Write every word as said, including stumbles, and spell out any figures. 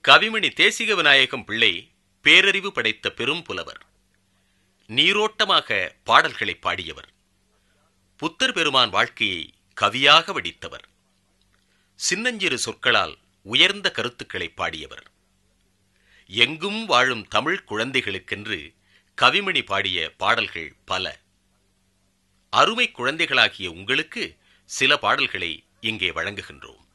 கவிமணி தேசிக விநாயகம் பிள்ளை பேரறிவு படைத்த பெரும் புலவர். நீரோட்டமாக பாடல்களை பாடியவர். புத்தர் பெருமான் வாழ்க்கையை கவியாக வடித்தவர். சின்னஞ்சிறு சொற்களால் உயர்ந்த கருத்துக்களை பாடியவர். எங்கும் வாழும் தமிழ் குழந்தைகளுக்கென்று கவிமணி பாடிய பாடல்கள் பல. அருமை குழந்தைகளாகிய உங்களுக்கு சில பாடல்களை இங்கே வழங்குகின்றோம்.